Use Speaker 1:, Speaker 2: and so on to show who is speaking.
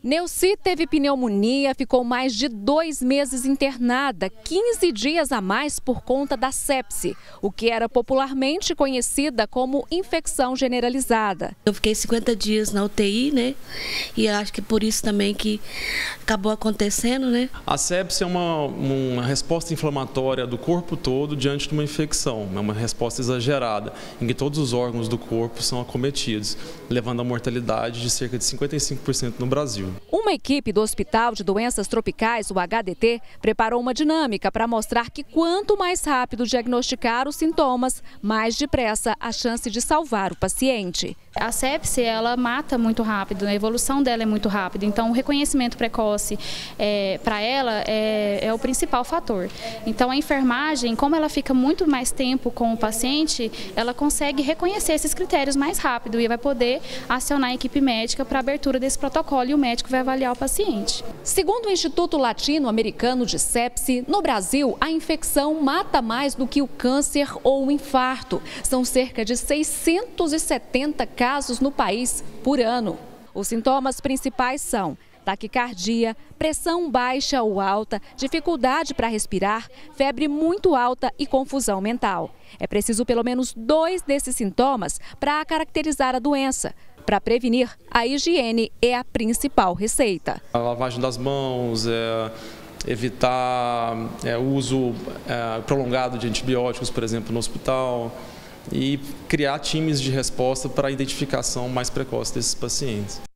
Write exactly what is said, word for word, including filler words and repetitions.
Speaker 1: Neuci teve pneumonia, ficou mais de dois meses internada, quinze dias a mais por conta da sepse, o que era popularmente conhecida como infecção generalizada.
Speaker 2: Eu fiquei cinquenta dias na U T I, né? E acho que por isso também que acabou acontecendo, né?
Speaker 3: A sepse é uma, uma resposta inflamatória do corpo todo diante de uma infecção, é uma resposta exagerada, em que todos os órgãos do corpo são acometidos, levando a mortalidade de cerca de cinquenta e cinco por cento no Brasil.
Speaker 1: Uma equipe do Hospital de Doenças Tropicais, o H D T, preparou uma dinâmica para mostrar que quanto mais rápido diagnosticar os sintomas, mais depressa a chance de salvar o paciente.
Speaker 4: A sepse, ela mata muito rápido, a evolução dela é muito rápida, então o reconhecimento precoce é, para ela é, é o principal fator. Então a enfermagem, como ela fica muito mais tempo com o paciente, ela consegue reconhecer esses critérios mais rápido e vai poder acionar a equipe médica para a abertura desse protocolo e o médico vai avaliar o paciente.
Speaker 1: Segundo o Instituto Latino-Americano de Sepse, no Brasil a infecção mata mais do que o câncer ou o infarto. São cerca de seiscentos e setenta casos no país por ano. Os sintomas principais são taquicardia, pressão baixa ou alta, dificuldade para respirar, febre muito alta e confusão mental. É preciso pelo menos dois desses sintomas para caracterizar a doença. Para prevenir, a higiene é a principal receita.
Speaker 3: A lavagem das mãos, é, evitar é, o uso é, prolongado de antibióticos, por exemplo, no hospital, e criar times de resposta para a identificação mais precoce desses pacientes.